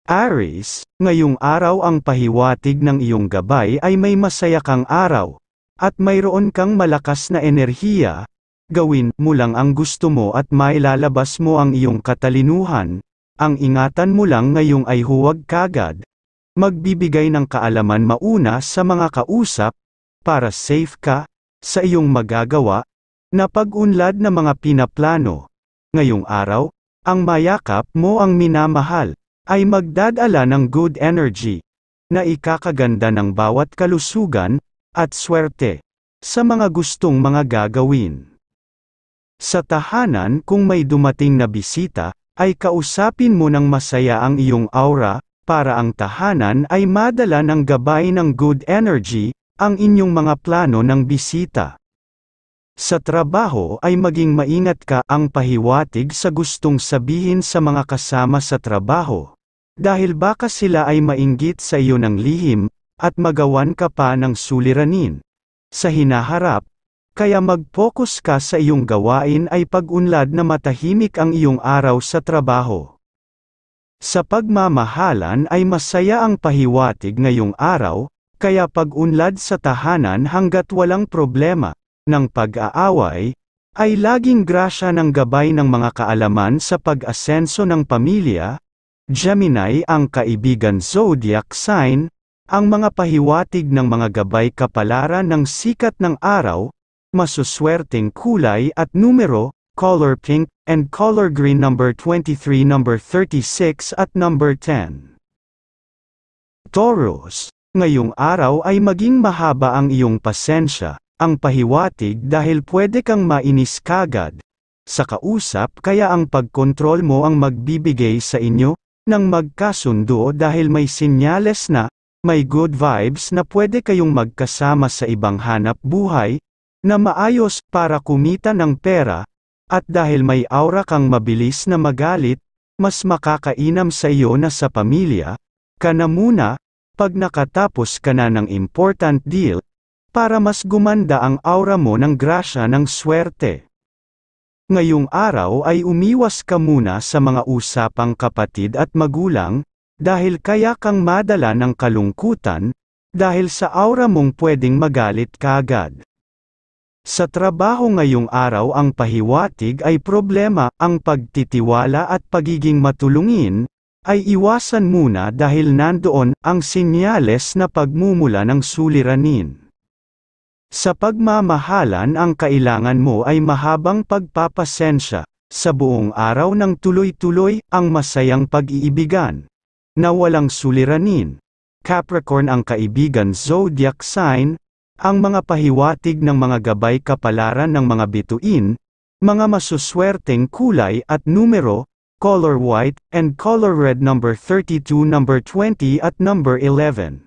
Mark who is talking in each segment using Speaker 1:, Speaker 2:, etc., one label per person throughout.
Speaker 1: Aries, ngayong araw ang pahiwatig ng iyong gabay ay may masaya kang araw, at mayroon kang malakas na enerhiya. Gawin mo lang ang gusto mo at mailalabas mo ang iyong katalinuhan. Ang ingatan mo lang ngayong ay huwag kagad magbibigay ng kaalaman mauna sa mga kausap, para safe ka sa iyong magagawa na pag-unlad na mga pinaplano. Ngayong araw, ang mayakap mo ang minamahal ay magdadala ng good energy, na ikakaganda ng bawat kalusugan, at swerte, sa mga gustong mga gagawin. Sa tahanan kung may dumating na bisita, ay kausapin mo ng masaya ang iyong aura, para ang tahanan ay madala ng gabay ng good energy, ang inyong mga plano ng bisita. Sa trabaho ay maging maingat ka ang pahiwatig sa gustong sabihin sa mga kasama sa trabaho. Dahil baka sila ay mainggit sa iyo ng lihim, at magawan ka pa ng suliranin sa hinaharap, kaya mag-focus ka sa iyong gawain ay pag-unlad na matahimik ang iyong araw sa trabaho. Sa pagmamahalan ay masaya ang pahiwatig ngayong araw, kaya pag-unlad sa tahanan hanggat walang problema ng pag-aaway, ay laging grasya ng gabay ng mga kaalaman sa pag-asenso ng pamilya. Gemini ang kaibigan zodiac sign, ang mga pahiwatig ng mga gabay kapalaran ng sikat ng araw, masuswerteng kulay at numero, color pink, and color green number 23, number 36 at number 10. Taurus, ngayong araw ay maging mahaba ang iyong pasensya, ang pahiwatig dahil pwede kang mainis kagad sa kausap kaya ang pagkontrol mo ang magbibigay sa inyo nang magkasundo dahil may sinyales na, may good vibes na pwede kayong magkasama sa ibang hanap buhay, na maayos para kumita ng pera, at dahil may aura kang mabilis na magalit, mas makakainam sa iyo na sa pamilya, ka na muna, pag nakatapos ka na ng important deal, para mas gumanda ang aura mo ng grasya ng swerte. Ngayong araw ay umiwas ka muna sa mga usapang kapatid at magulang, dahil kaya kang madala ng kalungkutan, dahil sa aura mong pwedeng magalit kaagad. Sa trabaho ngayong araw ang pahiwatig ay problema, ang pagtitiwala at pagiging matulungin, ay iwasan muna dahil nandoon ang sinyales na pagmumula ng suliranin. Sa pagmamahalan ang kailangan mo ay mahabang pagpapasensya, sa buong araw ng tuloy-tuloy ang masayang pag-iibigan, na walang suliranin. Capricorn ang kaibigan zodiac sign, ang mga pahiwatig ng mga gabay kapalaran ng mga bituin, mga masuswerteng kulay at numero, color white, and color red number 32, number 20 at number 11.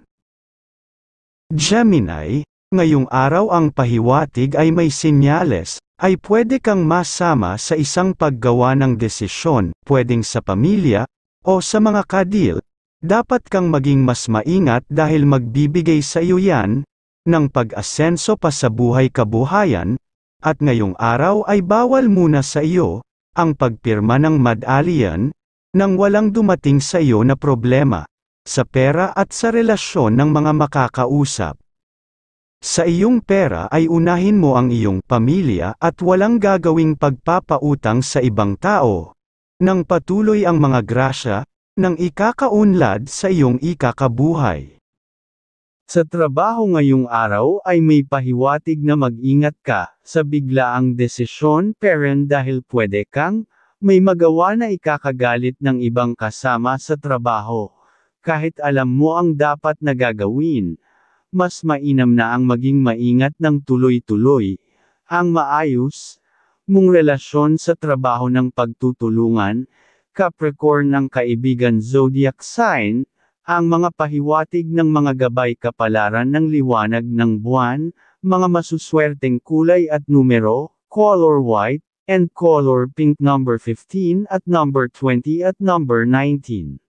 Speaker 1: Gemini, ngayong araw ang pahiwatig ay may sinyales, ay pwede kang masama sa isang paggawa ng desisyon, pwedeng sa pamilya, o sa mga kadil. Dapat kang maging mas maingat dahil magbibigay sa iyo yan, ng pag-asenso pa sa buhay kabuhayan, at ngayong araw ay bawal muna sa iyo, ang pagpirma ng medallion, nang walang dumating sa iyo na problema, sa pera at sa relasyon ng mga makakausap. Sa iyong pera ay unahin mo ang iyong pamilya at walang gagawing pagpapautang sa ibang tao, nang patuloy ang mga grasya, nang ikakaunlad sa iyong ikakabuhay. Sa trabaho ngayong araw ay may pahiwatig na mag-ingat ka sa biglaang desisyon parent dahil pwede kang may magawa na ikakagalit ng ibang kasama sa trabaho. Kahit alam mo ang dapat na gagawin, mas mainam na ang maging maingat ng tuloy-tuloy, ang maayos mong relasyon sa trabaho ng pagtutulungan. Capricorn ang kaibigan zodiac sign, ang mga pahiwatig ng mga gabay kapalaran ng liwanag ng buwan, mga masuswerteng kulay at numero, color white, and color pink number 15 at number 20 at number 19.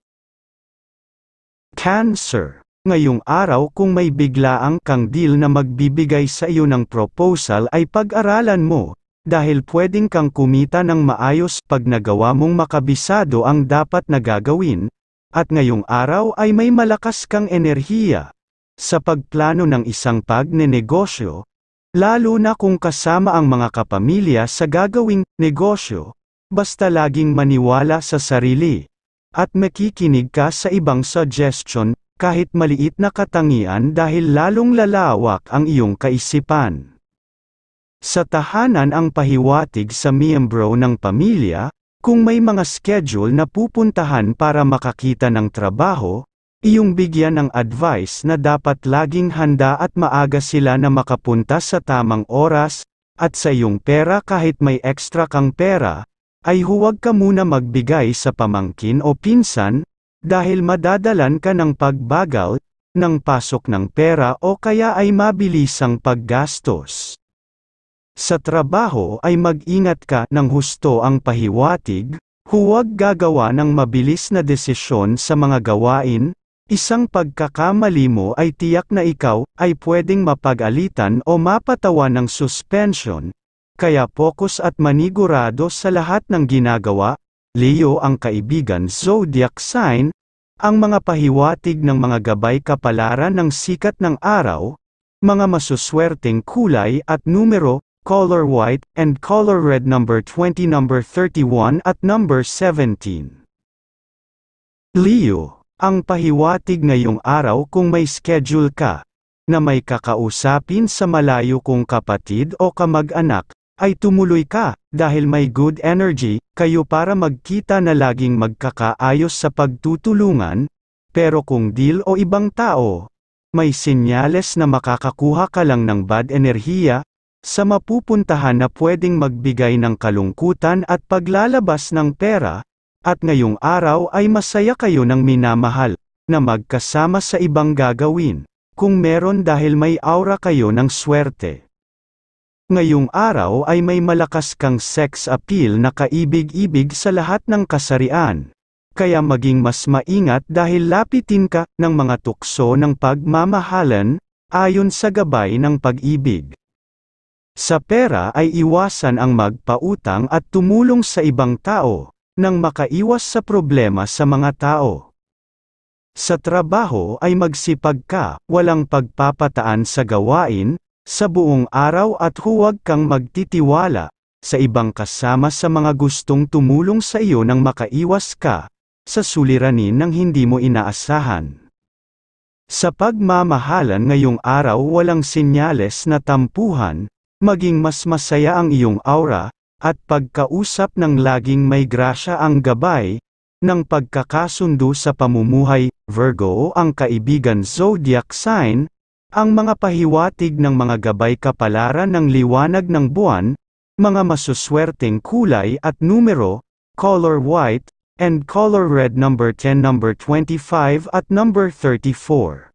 Speaker 1: Cancer, ngayong araw kung may biglaang kang deal na magbibigay sa iyo ng proposal ay pag-aralan mo, dahil pwedeng kang kumita ng maayos pag nagawa mong makabisado ang dapat na gagawin, at ngayong araw ay may malakas kang enerhiya sa pagplano ng isang pagnenegosyo, lalo na kung kasama ang mga kapamilya sa gagawing negosyo. Basta laging maniwala sa sarili at makikinig ka sa ibang suggestion, kahit maliit na katangian, dahil lalong lalawak ang iyong kaisipan. Sa tahanan ang pahiwatig sa miyembro ng pamilya, kung may mga schedule na pupuntahan para makakita ng trabaho, iyong bigyan ng advice na dapat laging handa at maaga sila na makapunta sa tamang oras, at sa iyong pera kahit may extra kang pera, ay huwag ka muna magbigay sa pamangkin o pinsan, dahil madadalan ka ng pagbagal ng pasok ng pera o kaya ay mabilisang paggastos. Sa trabaho ay mag-ingat ka ng husto ang pahiwatig, huwag gagawa ng mabilis na desisyon sa mga gawain, isang pagkakamali mo ay tiyak na ikaw ay pwedeng mapag-alitan o mapatawan ng suspension, kaya focus at manigurado sa lahat ng ginagawa. Leo ang kaibigan zodiac sign, ang mga pahiwatig ng mga gabay kapalaran ng sikat ng araw, mga masuswerteng kulay at numero, color white and color red, number 20, number 31 at number 17. Leo, ang pahiwatig ngayong araw kung may schedule ka na may kakausapin sa malayo kong kapatid o kamag-anak, ay tumuloy ka, dahil may good energy kayo para magkita na laging magkakaayos sa pagtutulungan, pero kung deal o ibang tao, may senyales na makakakuha ka lang ng bad enerhiya sa mapupuntahan na pwedeng magbigay ng kalungkutan at paglalabas ng pera, at ngayong araw ay masaya kayo ng minamahal na magkasama sa ibang gagawin, kung meron, dahil may aura kayo ng swerte. Ngayong araw ay may malakas kang sex appeal na kaibig-ibig sa lahat ng kasarian, kaya maging mas maingat dahil lapitin ka ng mga tukso ng pagmamahalan, ayon sa gabay ng pag-ibig. Sa pera ay iwasan ang magpautang at tumulong sa ibang tao, nang makaiwas sa problema sa mga tao. Sa trabaho ay magsipag ka, walang pagpapataan sa gawain, sa buong araw, at huwag kang magtitiwala sa ibang kasama sa mga gustong tumulong sa iyo nang makaiwas ka sa suliranin ng hindi mo inaasahan. Sa pagmamahalan ngayong araw walang senyales na tampuhan, maging mas masaya ang iyong aura, at pagkausap ng laging may grasya ang gabay ng pagkakasundo sa pamumuhay. Virgo ang kaibigan zodiac sign, ang mga pahiwatig ng mga gabay kapalaran ng liwanag ng buwan, mga masuswerteng kulay at numero, color white and color red, number 10, number 25 at number 34.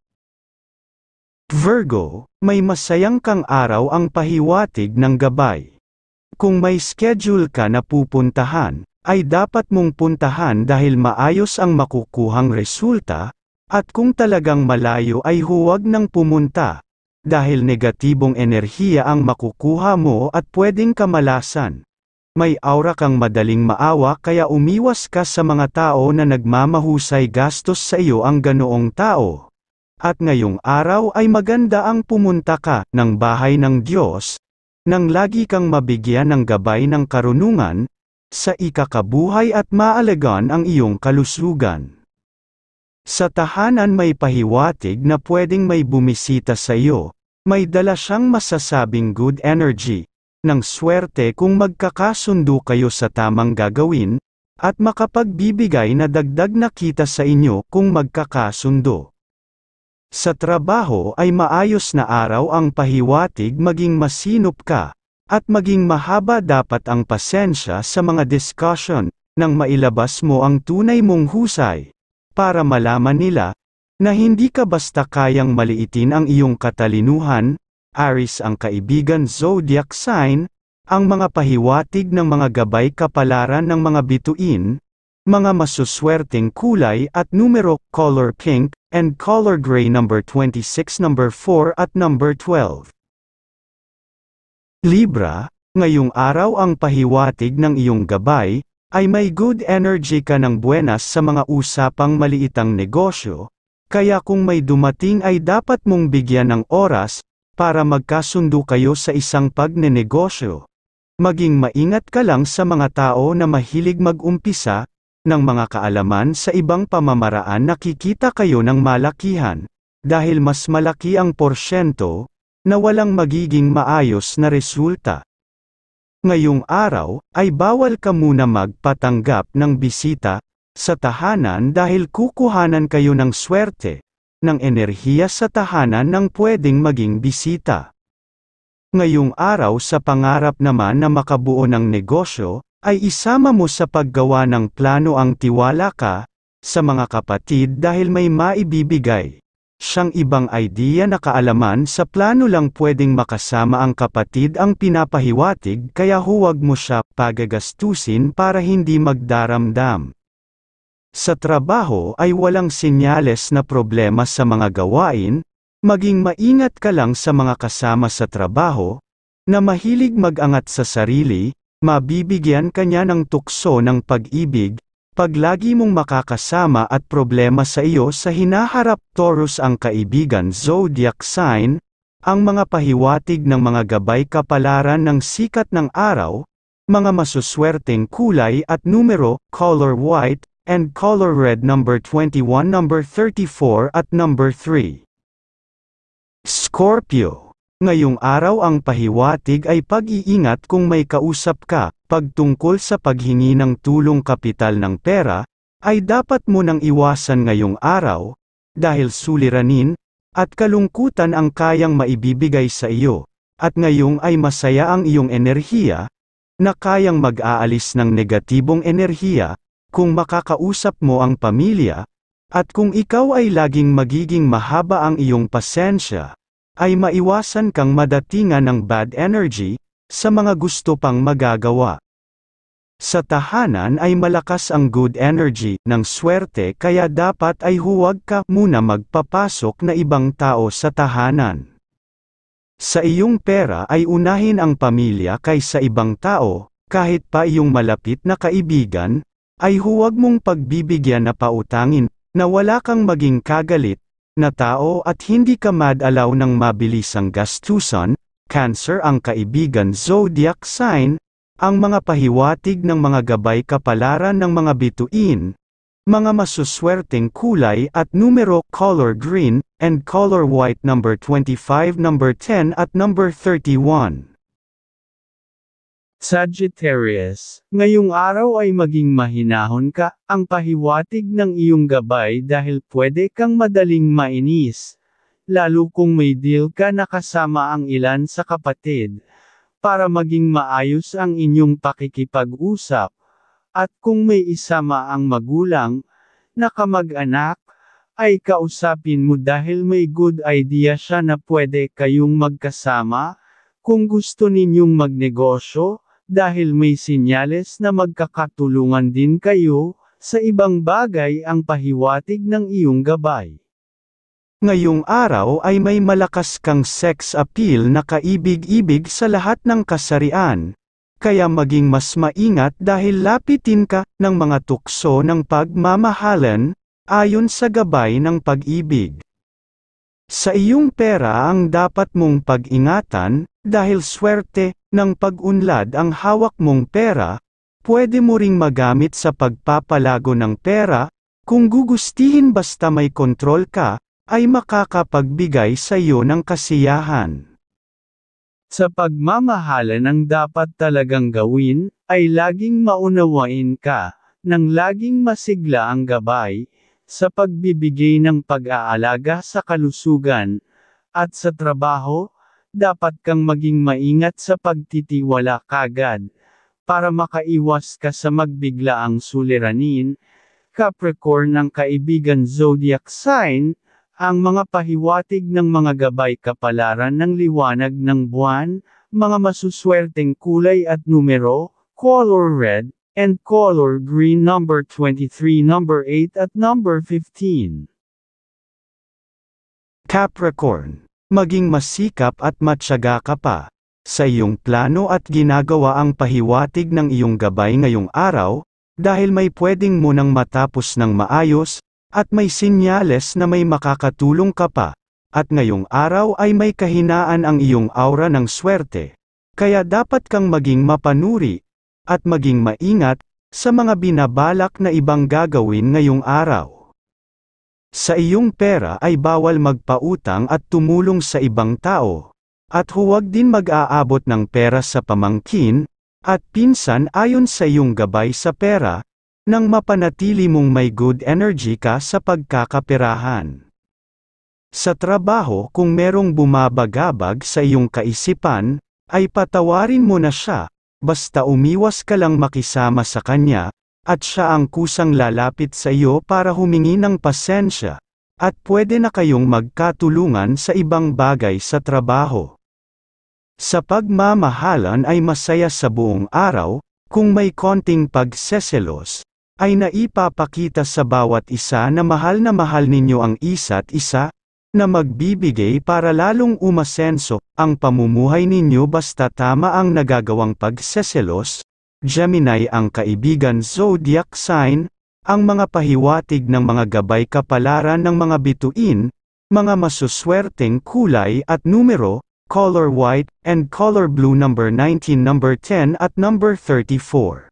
Speaker 1: Virgo, may masayang kang araw ang pahiwatig ng gabay. Kung may schedule ka na pupuntahan, ay dapat mong puntahan dahil maayos ang makukuhang resulta, at kung talagang malayo ay huwag nang pumunta, dahil negatibong enerhiya ang makukuha mo at pwedeng kamalasan. May aura kang madaling maawa kaya umiwas ka sa mga tao na nagmamahusay gastos sa iyo ang ganoong tao. At ngayong araw ay maganda ang pumunta ka ng bahay ng Diyos, nang lagi kang mabigyan ng gabay ng karunungan, sa ikakabuhay at maalagaan ang iyong kalusugan. Sa tahanan may pahiwatig na pwedeng may bumisita sa iyo, may dala siyang masasabing good energy, ng swerte kung magkakasundo kayo sa tamang gagawin, at makapagbibigay na dagdag na kita sa inyo kung magkakasundo. Sa trabaho ay maayos na araw ang pahiwatig, maging masinop ka, at maging mahaba dapat ang pasensya sa mga discussion, nang mailabas mo ang tunay mong husay, para malaman nila, na hindi ka basta kayang maliitin ang iyong katalinuhan. Aries ang kaibigan zodiac sign, ang mga pahiwatig ng mga gabay kapalaran ng mga bituin, mga masuswerteng kulay at numero, color pink, and color gray, number 26, number 4 at number 12. Libra, ngayong araw ang pahiwatig ng iyong gabay ay may good energy ka ng buenas sa mga usapang maliitang negosyo, kaya kung may dumating ay dapat mong bigyan ng oras, para magkasundo kayo sa isang pagnenegosyo. Maging maingat ka lang sa mga tao na mahilig mag-umpisa, ng mga kaalaman sa ibang pamamaraan nakikita kayo ng malakihan, dahil mas malaki ang porsyento, na walang magiging maayos na resulta. Ngayong araw, ay bawal ka muna magpatanggap ng bisita, sa tahanan dahil kukuhanan kayo ng swerte, ng enerhiya sa tahanan ng pwedeng maging bisita. Ngayong araw sa pangarap naman na makabuo ng negosyo, ay isama mo sa paggawa ng plano ang tiwala ka, sa mga kapatid dahil may maibibigay siyang ibang idea na kaalaman sa plano lang pwedeng makasama ang kapatid ang pinapahiwatig kaya huwag mo siya pagagastusin para hindi magdaramdam. Sa trabaho ay walang senyales na problema sa mga gawain, maging maingat ka lang sa mga kasama sa trabaho, na mahilig mag-angat sa sarili, mabibigyan ka niya ng tukso ng pag-ibig, pag lagi mong makakasama at problema sa iyo sa hinaharap. Taurus ang kaibigan zodiac sign, ang mga pahiwatig ng mga gabay kapalaran ng sikat ng araw, mga masuswerteng kulay at numero, color white, and color red number 21, number 34 at number 3. Scorpio. Ngayong araw ang pahiwatig ay pag-iingat kung may kausap ka, pagtungkol sa paghingi ng tulong kapital ng pera, ay dapat mo nang iwasan ngayong araw, dahil suliranin, at kalungkutan ang kayang maibibigay sa iyo, at ngayong ay masaya ang iyong enerhiya, na kayang mag-aalis ng negatibong enerhiya, kung makakausap mo ang pamilya, at kung ikaw ay laging magiging mahaba ang iyong pasensya, ay maiwasan kang madatingan ng bad energy, sa mga gusto pang magagawa. Sa tahanan ay malakas ang good energy, ng swerte kaya dapat ay huwag ka muna magpapasok na ibang tao sa tahanan. Sa iyong pera ay unahin ang pamilya kaysa ibang tao, kahit pa iyong malapit na kaibigan, ay huwag mong pagbibigyan na pautangin, na wala kang maging kagalit, na tao at hindi ka madalaw ng mabilisang gastusan. Cancer ang kaibigan zodiac sign, ang mga pahiwatig ng mga gabay kapalaran ng mga bituin, mga masuswerteng kulay at numero, color green, and color white number 25, number 10 at number 31. Sagittarius, ngayong araw ay maging mahinahon ka, ang pahiwatig ng iyong gabay dahil pwede kang madaling mainis, lalo kung may deal ka na kasama ang ilan sa kapatid, para maging maayos ang inyong pakikipag-usap, at kung may isama ang magulang, na kamag-anak, ay kausapin mo dahil may good idea siya na pwede kayong magkasama, kung gusto ninyong magnegosyo, dahil may sinyales na magkakatulungan din kayo, sa ibang bagay ang pahiwatig ng iyong gabay. Ngayong araw ay may malakas kang sex appeal na kaibig-ibig sa lahat ng kasarian, kaya maging mas maingat dahil lapitin ka ng mga tukso ng pagmamahalan, ayon sa gabay ng pag-ibig. Sa iyong pera ang dapat mong pag-ingatan, dahil swerte ng pag-unlad ang hawak mong pera, pwede mo ring magamit sa pagpapalago ng pera, kung gugustihin basta may kontrol ka, ay makakapagbigay sa iyo ng kasiyahan. Sa pagmamahalan ang dapat talagang gawin, ay laging maunawain ka, nang laging masigla ang gabay, sa pagbibigay ng pag-aalaga sa kalusugan, at sa trabaho, dapat kang maging maingat sa pagtitiwala kagad, para makaiwas ka sa magbiglaang suliranin. Capricorn ng kaibigan zodiac sign, ang mga pahiwatig ng mga gabay kapalaran ng liwanag ng buwan, mga masuswerteng kulay at numero, color red, and color green number 23, number 8 at number 15. Capricorn, maging masikap at matyaga ka pa, sa iyong plano at ginagawa ang pahiwatig ng iyong gabay ngayong araw, dahil may pwedeng mo nang matapos ng maayos, at may sinyales na may makakatulong ka pa, at ngayong araw ay may kahinaan ang iyong aura ng swerte, kaya dapat kang maging mapanuri, at maging maingat, sa mga binabalak na ibang gagawin ngayong araw. Sa iyong pera ay bawal magpautang at tumulong sa ibang tao, at huwag din mag-aabot ng pera sa pamangkin, at pinsan ayon sa iyong gabay sa pera, nang mapanatili mong may good energy ka sa pagkakaperahan. Sa trabaho kung merong bumabagabag sa iyong kaisipan, ay patawarin mo na siya, basta umiwas ka lang makisama sa kanya, at siya ang kusang lalapit sa iyo para humingi ng pasensya, at pwede na kayong magkatulungan sa ibang bagay sa trabaho. Sa pagmamahalan ay masaya sa buong araw, kung may konting pagseselos, ay naipapakita sa bawat isa na mahal ninyo ang isa't isa, na magbibigay para lalong umasenso ang pamumuhay ninyo basta tama ang nagagawang pagseselos. Gemini ang kaibigan zodiac sign, ang mga pahiwatig ng mga gabay kapalaran ng mga bituin, mga masuswerteng kulay at numero, color white and color blue number 19, number 10 at number 34.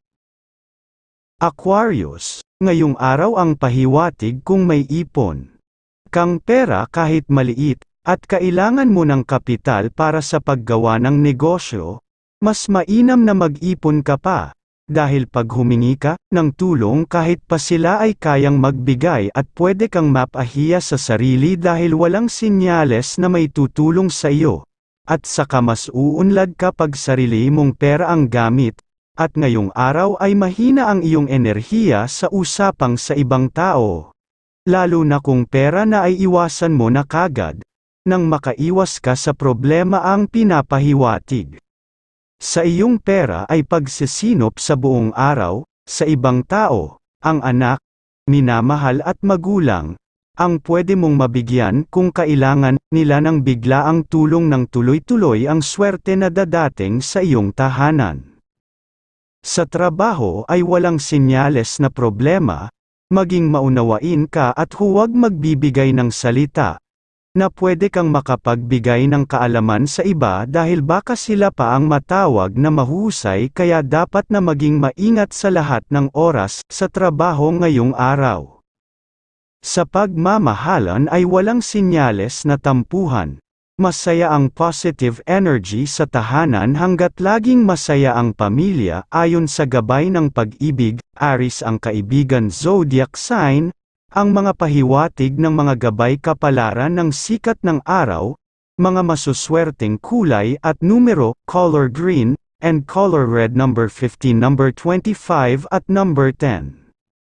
Speaker 1: Aquarius, ngayong araw ang pahiwatig kung may ipon kang pera kahit maliit, at kailangan mo ng kapital para sa paggawa ng negosyo, mas mainam na mag-ipon ka pa, dahil pag humingi ka ng tulong kahit pa sila ay kayang magbigay at pwede kang mapahiya sa sarili dahil walang sinyales na may tutulong sa iyo, at saka mas uunlad ka pag sarili mong pera ang gamit, at ngayong araw ay mahina ang iyong enerhiya sa usapang sa ibang tao. Lalo na kung pera na ay iwasan mo na kagad, nang makaiwas ka sa problema ang pinapahiwatig. Sa iyong pera ay pagsisinop sa buong araw, sa ibang tao, ang anak, minamahal at magulang, ang pwede mong mabigyan kung kailangan nila ng biglaang tulong ng tuloy-tuloy ang swerte na dadating sa iyong tahanan. Sa trabaho ay walang sinyales na problema, maging maunawain ka at huwag magbibigay ng salita, na pwede kang makapagbigay ng kaalaman sa iba dahil baka sila pa ang matawag na mahusay kaya dapat na maging maingat sa lahat ng oras sa trabaho ngayong araw. Sa pagmamahalan ay walang sinyales na tampuhan. Masaya ang positive energy sa tahanan hanggat laging masaya ang pamilya ayon sa gabay ng pag-ibig. Aries ang kaibigan zodiac sign, ang mga pahiwatig ng mga gabay kapalaran ng sikat ng araw, mga masuswerteng kulay at numero, color green, and color red number 15, number 25 at number 10.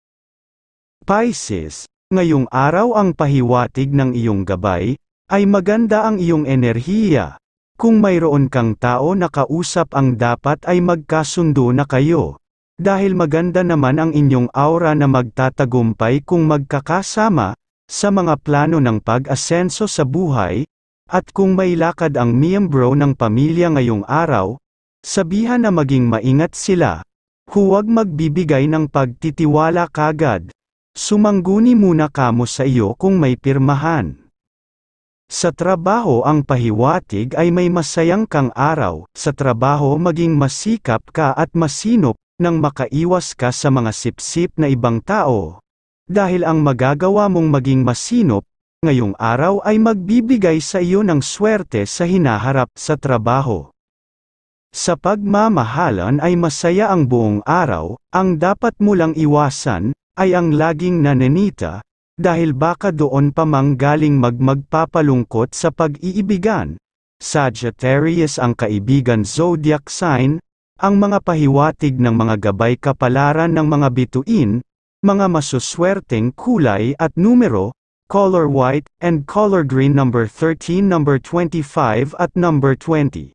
Speaker 1: Pisces, ngayong araw ang pahiwatig ng iyong gabay, ay maganda ang iyong enerhiya. Kung mayroon kang tao na kausap ang dapat ay magkasundo na kayo. Dahil maganda naman ang inyong aura na magtatagumpay kung magkakasama, sa mga plano ng pag-asenso sa buhay, at kung may lakad ang miyembro ng pamilya ngayong araw, sabihan na maging maingat sila. Huwag magbibigay ng pagtitiwala kagad. Sumangguni muna kamo sa iyo kung may pirmahan. Sa trabaho ang pahiwatig ay may masayang kang araw, sa trabaho maging masikap ka at masinop, nang makaiwas ka sa mga sipsip na ibang tao. Dahil ang magagawa mong maging masinop, ngayong araw ay magbibigay sa iyo ng swerte sa hinaharap sa trabaho. Sa pagmamahalan ay masaya ang buong araw, ang dapat mo lang iwasan, ay ang laging nananita, dahil baka doon pa manggaling magpapalungkot sa pag-iibigan. Sagittarius ang kaibigan zodiac sign, ang mga pahiwatig ng mga gabay kapalaran ng mga bituin, mga masuswerteng kulay at numero, color white and color green number 13, number 25 at number 20.